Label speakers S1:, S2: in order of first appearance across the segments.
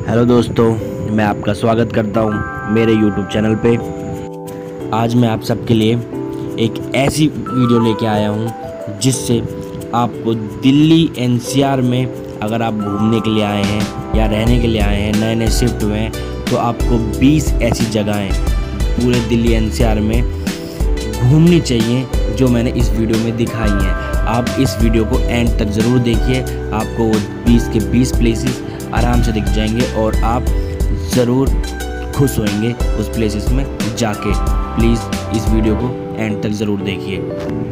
S1: Hello दोस्तों, मैं आपका स्वागत करता हूं मेरे YouTube चैनल पे। आज मैं आप सबके लिए एक ऐसी वीडियो लेके आया हूं जिससे आपको दिल्ली NCR में अगर आप घूमने के लिए आए हैं या रहने के लिए आए हैं, नए नए शिफ्ट हुए हैं, तो आपको 20 ऐसी जगहें पूरे दिल्ली NCR में घूमनी चाहिए जो मैंने इस वीडियो में दिखाई हैं। आप इस वीडियो को एंड तक ज़रूर देखिए, आपको वो 20 के 20 प्लेसेस आराम से दिख जाएंगे और आप ज़रूर खुश होंगे उस प्लेसेस में जाके। प्लीज़ इस वीडियो को एंड तक ज़रूर देखिए।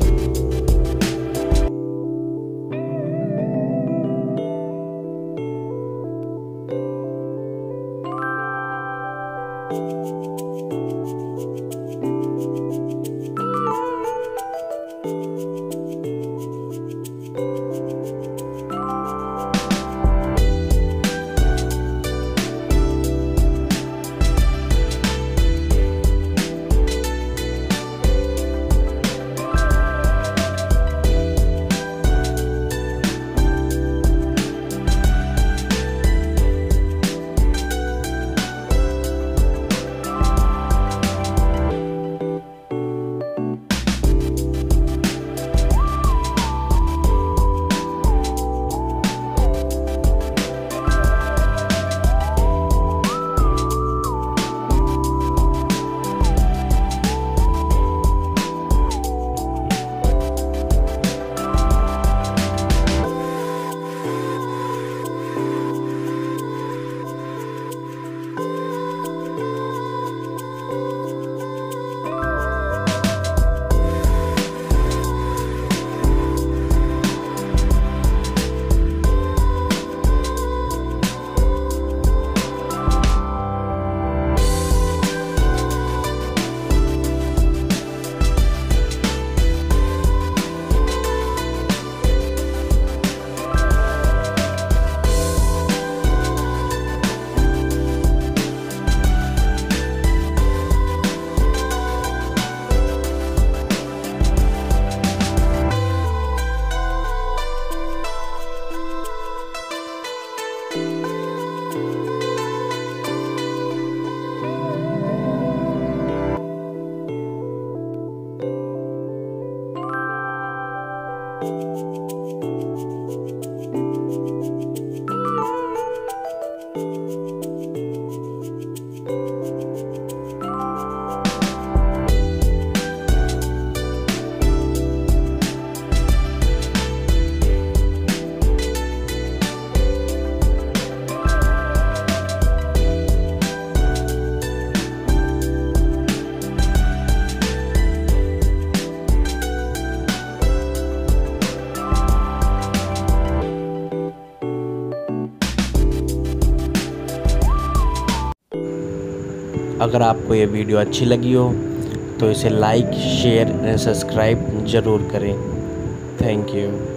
S1: अगर आपको ये वीडियो अच्छी लगी हो तो इसे लाइक, शेयर एंड सब्सक्राइब ज़रूर करें। Thank you.